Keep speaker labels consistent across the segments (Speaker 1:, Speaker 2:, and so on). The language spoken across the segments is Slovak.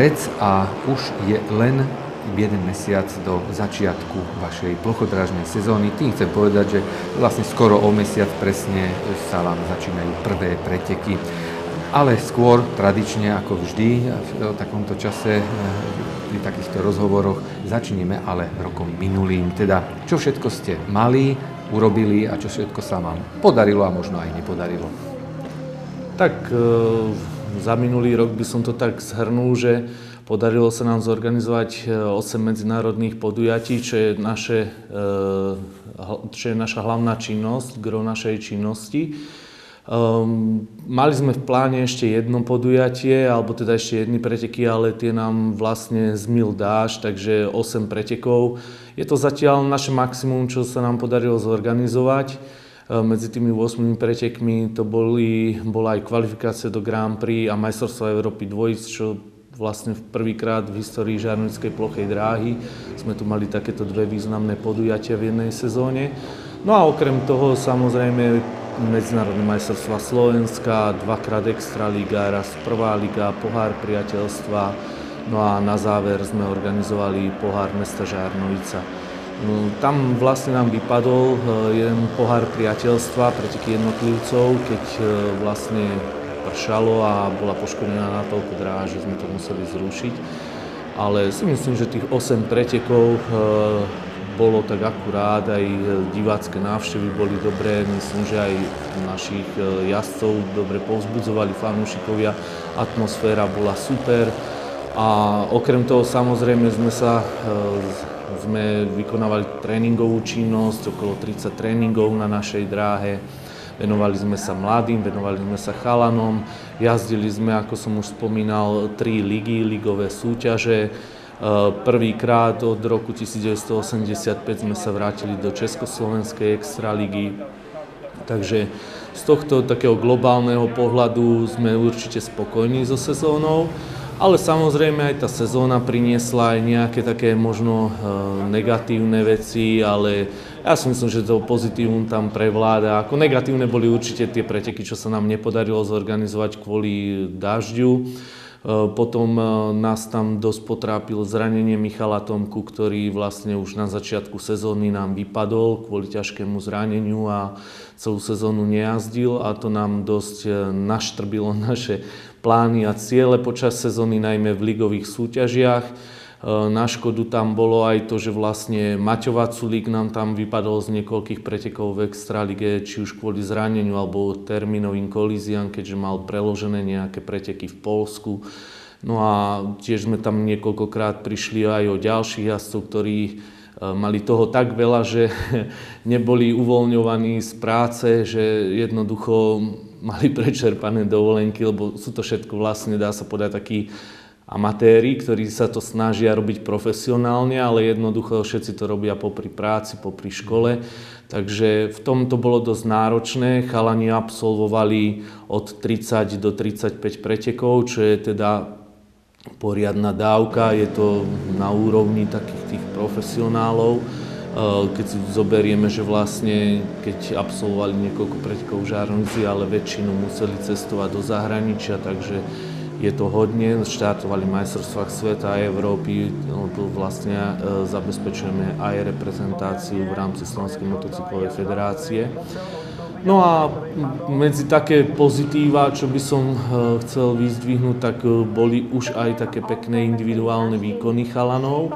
Speaker 1: marec a už je len jeden mesiac do začiatku vašej plochodrážnej sezóny. Tým chcem povedať, že vlastne skoro o mesiac presne sa vám začínajú prvé preteky. Ale skôr, tradične ako vždy, v takomto čase, pri takýchto rozhovoroch, začneme ale rokom minulým. Teda, čo všetko ste mali, urobili a čo všetko sa vám podarilo a možno aj nepodarilo.
Speaker 2: Tak za minulý rok by som to tak zhrnul, že podarilo sa nám zorganizovať 8 medzinárodných podujatí, čo je naša hlavná činnosť, gro našej činnosti. Mali sme v pláne ešte jedno podujatie, alebo teda ešte jedny preteky, ale tie nám vlastne zmil dážď, takže 8 pretekov. Je to zatiaľ naše maximum, čo sa nám podarilo zorganizovať. Medzi tými 8 pretekmi to bola aj kvalifikácia do Grand Prix a majstrovstvá Európy dvojíc, čo vlastne prvýkrát v histórii Žarnovickej plochej dráhy sme tu mali takéto dve významné podujatia v jednej sezóne. No a okrem toho samozrejme medzinárodné majstrovstvá Slovenska, dvakrát Extraliga, raz prvá liga, pohár priateľstva, no a na záver sme organizovali pohár mesta Žarnovica. No, tam vlastne nám vypadol jeden pohár priateľstva, preteky jednotlivcov, keď vlastne pršalo a bola poškodená natoľko dráha, že sme to museli zrušiť. Ale si myslím, že tých 8 pretekov bolo tak akurát, aj divácké návštevy boli dobré, myslím, že aj našich jazdcov dobre povzbudzovali fanúšikovia, atmosféra bola super a okrem toho samozrejme sme vykonávali tréningovú činnosť, okolo 30 tréningov na našej dráhe. Venovali sme sa mladým, venovali sme sa chalanom, jazdili sme, ako som už spomínal, 3 ligy, ligové súťaže. Prvýkrát od roku 1985 sme sa vrátili do Československej extraligy. Takže z tohto takého globálneho pohľadu sme určite spokojní so sezónou. Ale samozrejme aj tá sezóna priniesla aj nejaké také možno negatívne veci, ale ja si myslím, že to pozitívum tam prevláda. Ako negatívne boli určite tie preteky, čo sa nám nepodarilo zorganizovať kvôli dažďu. Potom nás tam dosť potrápilo zranenie Michala Tomku, ktorý vlastne už na začiatku sezóny nám vypadol kvôli ťažkému zraneniu a celú sezónu nejazdil a to nám dosť naštrbilo naše plány a ciele počas sezóny, najmä v ligových súťažiach. Na škodu tam bolo aj to, že vlastne Maťo Vaculík nám tam vypadol z niekoľkých pretekov v extralige, či už kvôli zraneniu alebo termínovým kolíziám, keďže mal preložené nejaké preteky v Poľsku. No a tiež sme tam niekoľkokrát prišli aj o ďalších jazdcov, ktorí mali toho tak veľa, že neboli uvoľňovaní z práce, že jednoducho mali prečerpané dovolenky, lebo sú to všetko vlastne, dá sa povedať, takí amatéri, ktorí sa to snažia robiť profesionálne, ale jednoducho všetci to robia popri práci, popri škole. Takže v tom to bolo dosť náročné. Chalani absolvovali od 30 do 35 pretekov, čo je teda poriadna dávka. Je to na úrovni takých tých profesionálov. Keď si zoberieme, že vlastne keď absolvovali niekoľko pretekov v Žarnovici, ale väčšinu museli cestovať do zahraničia, takže je to hodne. Štartovali v majstrovstvách sveta a Európy, lebo vlastne zabezpečujeme aj reprezentáciu v rámci Slovenskej motocyklovej federácie. No a medzi také pozitíva, čo by som chcel vyzdvihnúť, tak boli už aj také pekné individuálne výkony chalanov.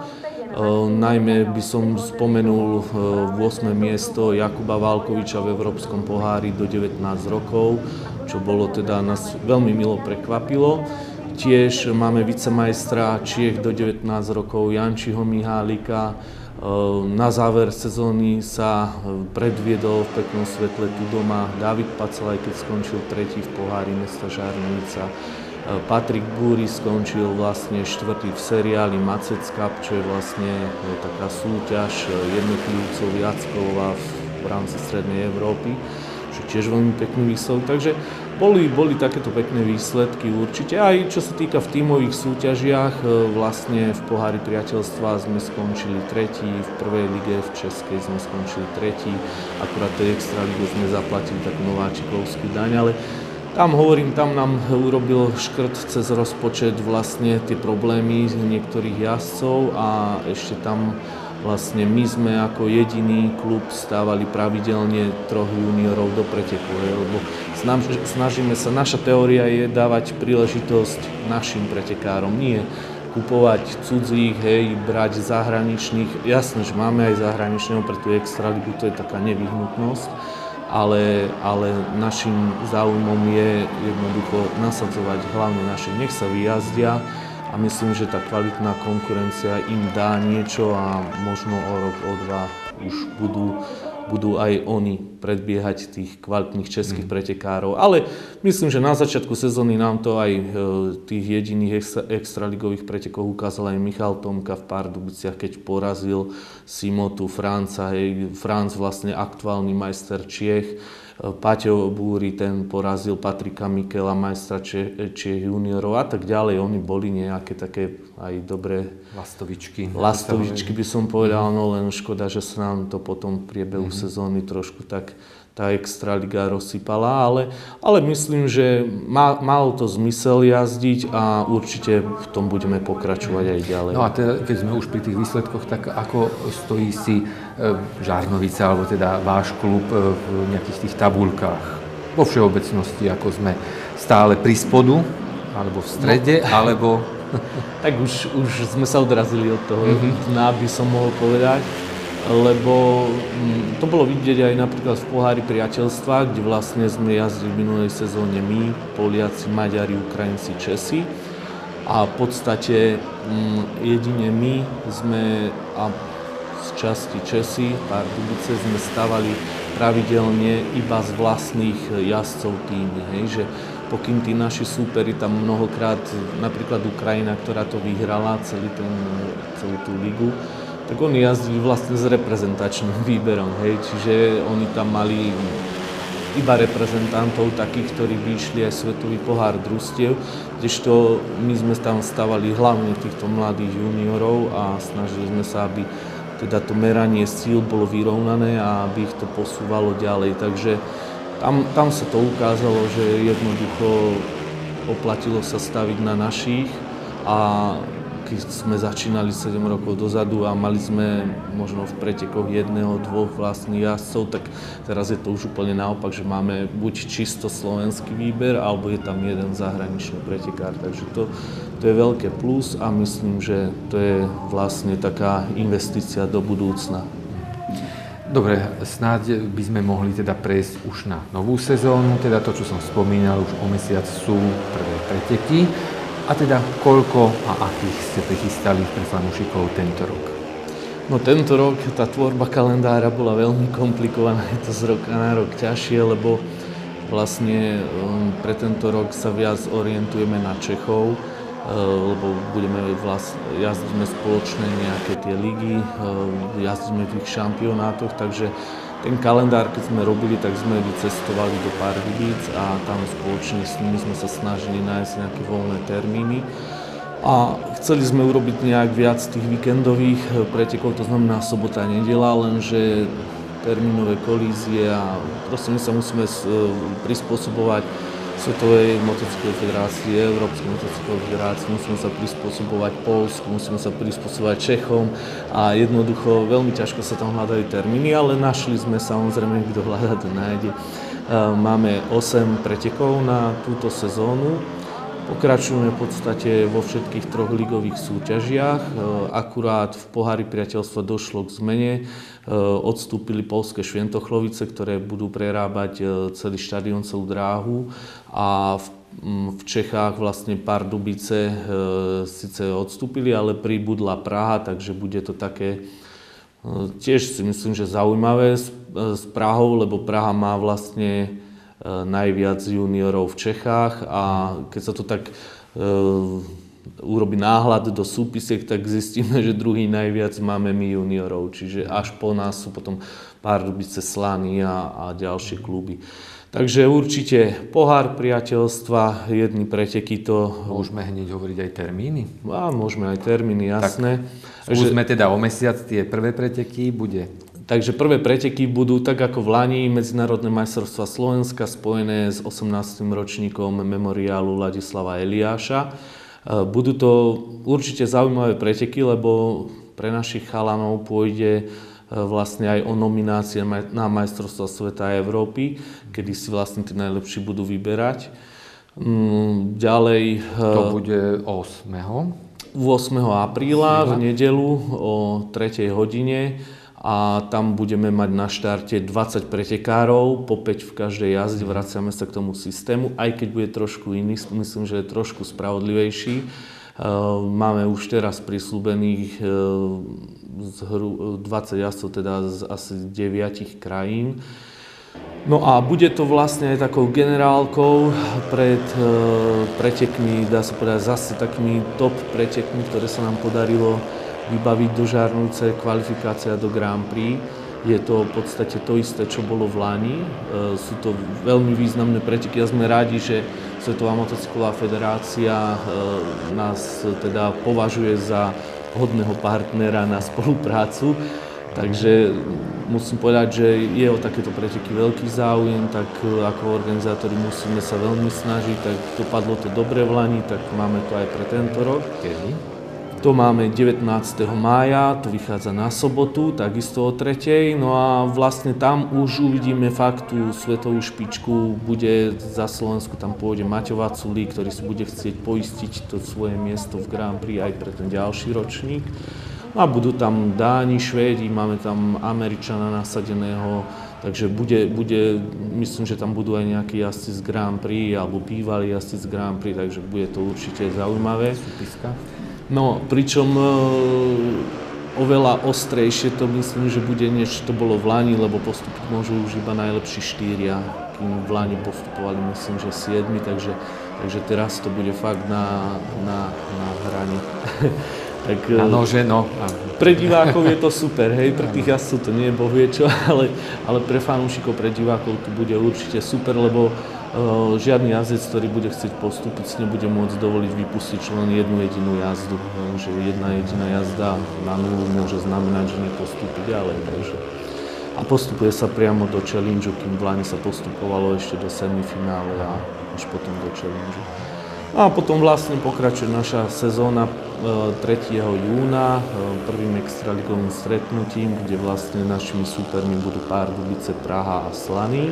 Speaker 2: Najmä by som spomenul 8. miesto Jakuba Válkoviča v Európskom pohári do 19 rokov, čo bolo teda nás veľmi milo prekvapilo. Tiež máme vicemajstra Čiech do 19 rokov Jančiho Mihálika. Na záver sezóny sa predviedol v peknom svetle tu doma David Pacel, keď skončil tretí v pohári mesta Žarnovica. Patrik Búry skončil vlastne štvrtý v seriáli Macec Cup, čo je vlastne taká súťaž jednotlivcov jazdcov v rámci Strednej Európy, čo je tiež veľmi pekný výsledok. Takže boli takéto pekné výsledky určite. Aj čo sa týka v tímových súťažiach, vlastne v pohári priateľstva sme skončili tretí, v prvej lige v Českej sme skončili tretí, akurát tej extralíge sme zaplatili takú nováčikovskú daň, ale Tam nám urobil škrt cez rozpočet vlastne tie problémy niektorých jazdcov a ešte tam vlastne my sme ako jediný klub stávali pravidelne 3 juniorov do preteku, lebo snažíme sa, naša teória je dávať príležitosť našim pretekárom, nie kupovať cudzích, brať zahraničných. Jasné, že máme aj zahraničného pre tú extraligu, to je taká nevyhnutnosť. Ale našim záujmom je jednoducho nasadzovať hlavne našich, nech sa vyjazdia a myslím, že tá kvalitná konkurencia im dá niečo a možno o rok, o 2 už budú aj oni predbiehať tých kvalitných českých pretekárov. Ale myslím, že na začiatku sezóny nám to aj tých jediných extraligových pretekov ukázal aj Michal Tomka v Pardubiciach, keď porazil Simotu Franca, Franc vlastne aktuálny majster Čiech. Paťo Búry, ten porazil Patrika Mikela, majstra Čiech juniorov a tak ďalej. Oni boli nejaké také aj dobré lastovičky by som povedal, no len škoda, že sa nám to potom v priebehu sezóny trošku tak tá extraliga rozsypala, ale myslím, že malo to zmysel jazdiť a určite v tom budeme pokračovať aj ďalej.
Speaker 1: No a teda, keď sme už pri tých výsledkoch, tak ako stojí si Žarnovica, alebo teda váš klub v nejakých tých tabuľkách? Vo všeobecnosti, ako sme stále pri spodu, alebo v strede, alebo...
Speaker 2: Tak už sme sa odrazili od toho dna, by som mohol povedať. Lebo to bolo vidieť aj napríklad v pohári priateľstva, kde vlastne sme jazdili v minulej sezóne my, Poliaci, Maďari, Ukrajinci, Česi. A v podstate jedine my sme, a z časti Česi, Pardubice, sme stavali pravidelne iba z vlastných jazdcov týmy. Že pokým tí naši súperi tam mnohokrát, napríklad Ukrajina, ktorá to vyhrala, celú tú ligu, tak oni jazdili vlastne s reprezentačným výberom, čiže oni tam mali iba reprezentantov takých, ktorí by išli aj svetový pohár družstiev, kdežto my sme tam stavali hlavne týchto mladých juniorov a snažili sme sa, aby teda to meranie síl bolo vyrovnané a aby ich to posúvalo ďalej, takže tam sa to ukázalo, že jednoducho oplatilo sa staviť na našich a keď sme začínali 7 rokov dozadu a mali sme možno v pretekoch 1-2 vlastných jazdcov, tak teraz je to už úplne naopak, že máme buď čisto slovenský výber, alebo je tam jeden zahraničný pretekár. Takže to je veľké plus a myslím, že to je vlastne taká investícia do budúcna.
Speaker 1: Dobre, snáď by sme mohli teda prejsť už na novú sezónu, teda to, čo som spomínal, už o mesiac sú prvé preteky. A teda koľko a akých ste prichystali pre fanúšikov tento rok?
Speaker 2: No tento rok tá tvorba kalendára bola veľmi komplikovaná, je to z roka na rok ťažšie, lebo vlastne pre tento rok sa viac orientujeme na Čechov, lebo jazdíme spoločné nejaké tie ligy, jazdíme v ich šampionátoch, takže ten kalendár, keď sme robili, tak sme vycestovali do Pardubic a tam spoločne s nimi sme sa snažili nájsť nejaké voľné termíny. A chceli sme urobiť nejak viac tých víkendových pretekov, to znamená sobota a nedeľa, lenže termínové kolízie a proste my sa musíme prispôsobovať Svetovej motocyklovej federácii, Európskej motocyklovej federácii, musíme sa prispôsobovať Poľsku, musíme sa prispôsobovať Čechom a jednoducho veľmi ťažko sa tam hľadajú termíny, ale našli sme samozrejme, kto hľadá, to nájde. Máme 8 pretekov na túto sezónu. Pokračujeme v podstate vo všetkých 3 ligových súťažiach. Akurát v pohári priateľstva došlo k zmene. Odstúpili poľské Šventochlovice, ktoré budú prerábať celý štadión, celú dráhu. A v Čechách vlastne Pardubice síce odstúpili, ale pribudla Praha, takže bude to také tiež si myslím, že zaujímavé s Prahou, lebo Praha má vlastne najviac juniorov v Čechách a keď sa to tak urobí náhľad do súpisiek, tak zistíme, že druhý najviac máme my juniorov, čiže až po nás sú potom Pardubice, Slany a ďalšie kluby. Takže určite pohár priateľstva, jedny preteky to...
Speaker 1: Môžeme hneď hovoriť aj termíny?
Speaker 2: Môžeme aj termíny, jasné.
Speaker 1: Tak skúsme teda o mesiac tie prvé preteky, bude
Speaker 2: Takže prvé preteky budú tak ako v Lani Medzinárodné majstrovstvá Slovenska spojené s 18. ročníkom memoriálu Ladislava Eliáša. Budú to určite zaujímavé preteky, lebo pre našich chalanov pôjde vlastne aj o nominácie na majstrovstvá sveta a Európy, kedy si vlastne tí najlepší budú vyberať. Ďalej...
Speaker 1: To bude 8.
Speaker 2: 8. apríla v nedeľu o 3. hodine a tam budeme mať na štarte 20 pretekárov, po 5 v každej jazde, vraciame sa k tomu systému, aj keď bude trošku iný, myslím, že je trošku spravodlivejší. Máme už teraz prislúbených 20 jazdcov, teda z asi 9 krajín. No a bude to vlastne aj takou generálkou pred pretekmi, dá sa povedať, zase takými top pretekmi, ktoré sa nám podarilo vybaviť do Žarnovice, kvalifikácia do Grand Prix. Je to v podstate to isté, čo bolo v Lani. Sú to veľmi významné preteky a sme rádi, že Svetová motocyklová federácia nás teda považuje za hodného partnera na spoluprácu. Takže musím povedať, že je o takéto preteky veľký záujem, tak ako organizátori musíme sa veľmi snažiť, tak dopadlo to dobre v Lani, tak máme to aj pre tento rok. To máme 19. mája, to vychádza na sobotu, takisto o 3. No a vlastne tam už uvidíme fakt tú svetovú špičku, bude za Slovensku, tam pôjde Maťo Vaculík, ktorý si bude chcieť poistiť to svoje miesto v Grand Prix aj pre ten ďalší ročník. A budú tam Dáni, Švédi, máme tam Američana nasadeného, takže bude, myslím, že tam budú aj nejakí jazdci z Grand Prix, alebo bývalí jazdci z Grand Prix, takže bude to určite zaujímavé.
Speaker 1: Súpiska.
Speaker 2: No, pričom oveľa ostrejšie to myslím, že bude, než to bolo v Lani, lebo postúpiť môžu už iba najlepší 4, kým v Lani postupovali, myslím, že 7, takže teraz to bude fakt na hrane. Tak,
Speaker 1: na nože, no.
Speaker 2: Pre divákov je to super, hej, pre tých jazdcov to nie je bohvie čo, ale pre fanúšikov, pre divákov to bude určite super, lebo žiadny jazdec, ktorý bude chcieť postúpiť, si nebude môcť dovoliť vypustiť len jednu jedinú jazdu. Že jedna jediná jazda na nulu môže znamenať, že nepostúpi ďalej. Takže. A postupuje sa priamo do challenge, kým v Lani sa postupovalo ešte do semifinále a až potom do challenge. A potom vlastne pokračuje naša sezóna 3. júna prvým extraligovým stretnutím, kde vlastne našimi súpermi budú Pardubice, Praha a Slaný.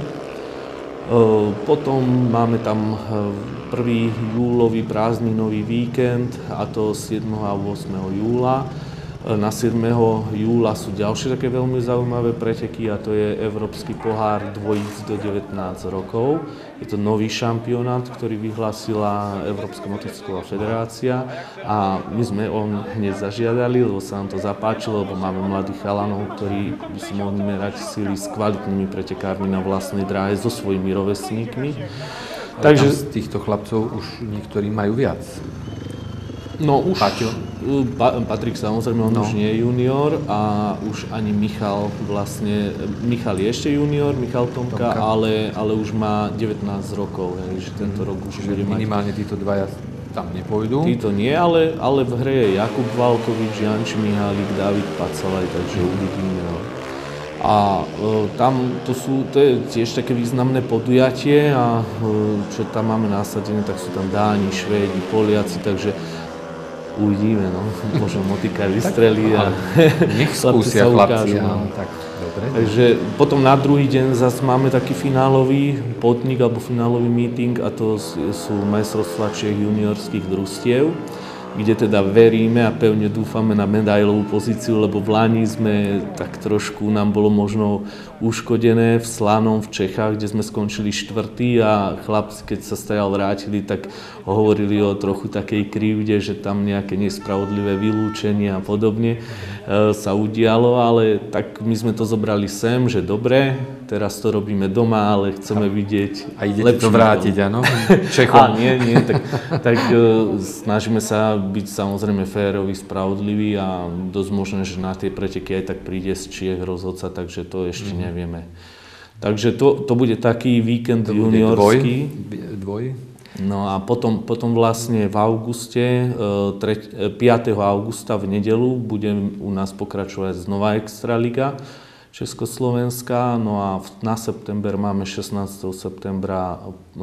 Speaker 2: Potom máme tam 1. júlový prázdninový víkend, a to 7. a 8. júla. Na 7. júla sú ďalšie také veľmi zaujímavé preteky a to je Európsky pohár dvojíc do 19 rokov. Je to nový šampionát, ktorý vyhlásila Európska motocyklová federácia a my sme on hneď zažiadali, lebo sa nám to zapáčilo, lebo máme mladých chalanov, ktorí by si mohli merať síly s kvalitnými pretekármi na vlastnej dráhe so svojimi rovesníkmi.
Speaker 1: Takže z týchto chlapcov už niektorí majú viac.
Speaker 2: No už Patrik samozrejme, on už nie je junior a už ani Michal je ešte junior, Michal Tomka. Ale už má 19 rokov, že tento rok už bude mať.
Speaker 1: Minimálne títo dvaja tam nepôjdu.
Speaker 2: Títo nie, ale v hre je Jakub Valkovič, Janči Mihálik, Dávid Pacalaj, takže uvidíme. A tam to je tiež také významné podujatie a čo tam máme nasadené, tak sú tam Dáni, Švédi, Poliaci, takže uvidíme, no. Možno motika vystrelí a
Speaker 1: nech skúsia chlapci. Tak, dobre.
Speaker 2: Takže potom na druhý deň zase máme taký finálový podnik alebo finálový meeting a to sú majstrovstvá Čiech juniorských družstiev, kde teda veríme a pevne dúfame na medailovú pozíciu, lebo v Lani sme tak trošku, nám bolo možno uškodené v Slanom v Čechách, kde sme skončili 4. a chlapci, keď sa stajal vrátili, tak hovorili o trochu takej krivde, že tam nejaké nespravodlivé vylúčenie a podobne sa udialo, ale tak my sme to zobrali sem, že dobre, teraz to robíme doma, ale chceme vidieť
Speaker 1: a idete to vrátiť, áno? Čechom.
Speaker 2: Nie, tak snažíme sa byť samozrejme férový, spravodlivý a dosť možné, že na tie preteky aj tak príde z Čiech rozhodca, takže to ešte nevieme. Takže to bude taký víkend juniorský.
Speaker 1: Dvoj?
Speaker 2: No a potom vlastne v auguste, 5. augusta v nedeľu bude u nás pokračovať znova Extraliga, Československa. No a na september máme 16. septembra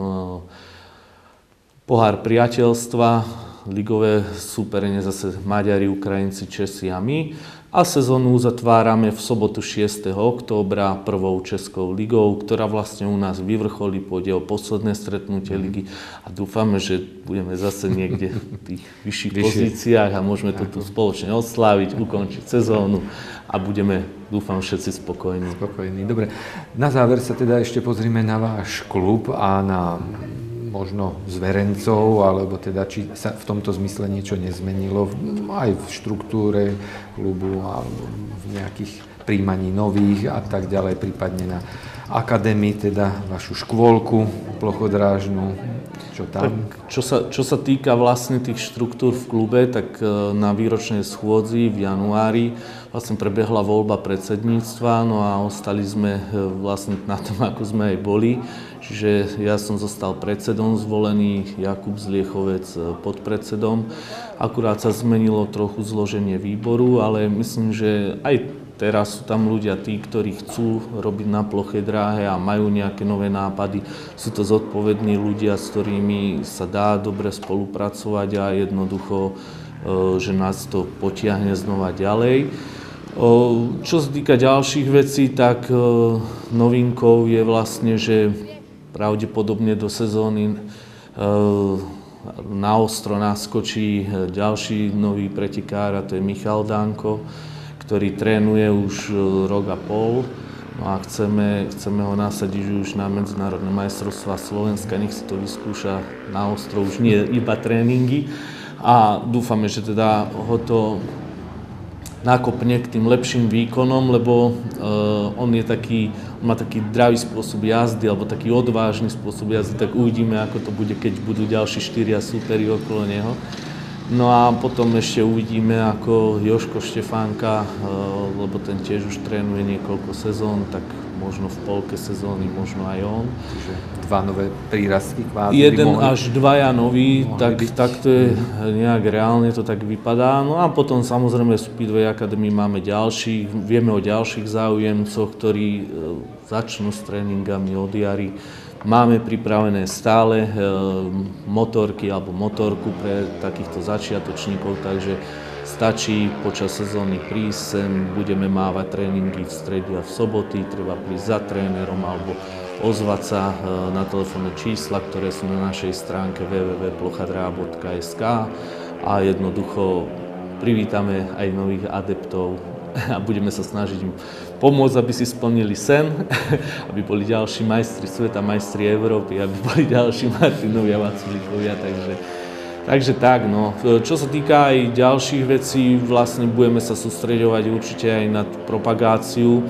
Speaker 2: pohár priateľstva, ligové súperenie zase Maďari, Ukrajinci, Česi a my. A sezónu uzatvárame v sobotu 6. októbra prvou Českou ligou, ktorá vlastne u nás vyvrcholí, pôjde o posledné stretnutie ligy a dúfame, že budeme zase niekde v tých vyšších pozíciách a môžeme to tu spoločne osláviť, ukončiť sezónu a budeme, dúfam, všetci spokojní.
Speaker 1: Dobre, na záver sa teda ešte pozrime na váš klub a na možno zverencov, alebo teda či sa v tomto zmysle niečo nezmenilo aj v štruktúre klubu a v nejakých príjmaní nových a tak ďalej, prípadne na akadémii, teda vašu škôlku plochodrážnu, čo tam?
Speaker 2: Tak, čo sa týka vlastne tých štruktúr v klube, tak na výročnej schôdzi v januári vlastne prebehla voľba predsedníctva, no a ostali sme vlastne na tom, ako sme aj boli. Čiže ja som zostal predsedom zvolený, Jakub Zliechovec podpredsedom. Akurát sa zmenilo trochu zloženie výboru, ale myslím, že aj teraz sú tam ľudia tí, ktorí chcú robiť na plochej dráhe a majú nejaké nové nápady. Sú to zodpovední ľudia, s ktorými sa dá dobre spolupracovať a jednoducho, že nás to potiahne znova ďalej. Čo sa týka ďalších vecí, tak novinkou je vlastne, že pravdepodobne do sezóny na ostro naskočí ďalší nový pretekár, a to je Michal Danko, ktorý trénuje už rok a pol. No a chceme ho nasadiť už na medzinárodné majstrovstvá Slovenska, nech si to vyskúša na ostro, už nie iba tréningy. A dúfame, že teda ho to nakopne k tým lepším výkonom, lebo on má taký dravý spôsob jazdy, alebo taký odvážny spôsob jazdy, tak uvidíme, ako to bude, keď budú ďalší 4 súperi okolo neho. No a potom ešte uvidíme, ako Jožko Štefánka, lebo ten tiež už trénuje niekoľko sezón, tak možno v polke sezóny, možno aj on.
Speaker 1: Čiže 2 nové prírastky kvázi.
Speaker 2: 1 až 2 noví, tak to je nejak reálne, to tak vypadá. No a potom samozrejme v Speedway Academy máme ďalších, vieme o ďalších záujemcoch, ktorí začnú s tréningami od jary. Máme pripravené stále motorky alebo motorku pre takýchto začiatočníkov, takže stačí počas sezóny prísť sem, budeme mávať tréningy v strede a v soboty, treba prísť za trénerom alebo ozvať sa na telefónne čísla, ktoré sú na našej stránke www.plochadráha.sk a jednoducho privítame aj nových adeptov a budeme sa snažiť im pomôcť, aby si splnili sen, aby boli ďalší majstri sveta, majstri Európy, aby boli ďalší Martinovi a Vaculíkovia, takže tak, no. Čo sa týka aj ďalších vecí, vlastne budeme sa sústreďovať určite aj na propagáciu,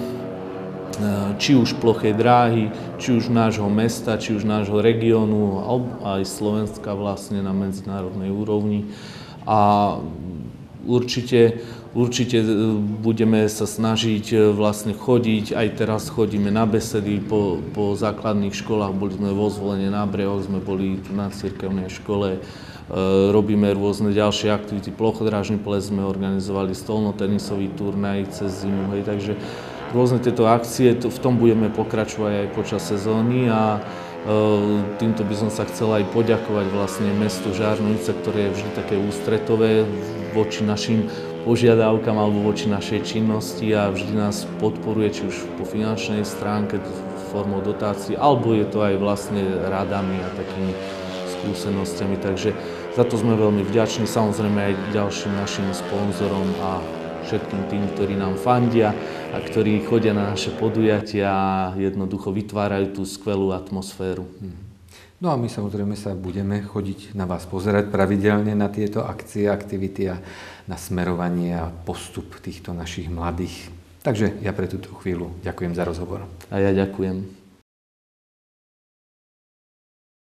Speaker 2: či už plochej dráhy, či už nášho mesta, či už nášho regiónu, aj Slovenska vlastne na medzinárodnej úrovni. A určite budeme sa snažiť vlastne chodiť, aj teraz chodíme na besedy po základných školách, boli sme vo Zvolene na Brehoch, sme boli tu na cirkevnej škole, robíme rôzne ďalšie aktivity, plochodrážny ples sme organizovali, stolnotenisový turnaj cez zimu, hej, takže rôzne tieto akcie, v tom budeme pokračovať aj počas sezóny a týmto by som sa chcel aj poďakovať vlastne mestu Žarnovice, ktoré je vždy také ústretové voči našim požiadavkám alebo voči našej činnosti a vždy nás podporuje, či už po finančnej stránke formou dotácií, alebo je to aj vlastne radami a takými skúsenostiami. Takže za to sme veľmi vďační, samozrejme aj ďalším našim sponzorom a všetkým tým, ktorí nám fandia a ktorí chodia na naše podujatia a jednoducho vytvárajú tú skvelú atmosféru.
Speaker 1: No a my samozrejme sa budeme chodiť na vás pozerať pravidelne na tieto akcie, aktivity a na smerovanie a postup týchto našich mladých. Takže ja pre túto chvíľu ďakujem za rozhovor.
Speaker 2: A ja ďakujem.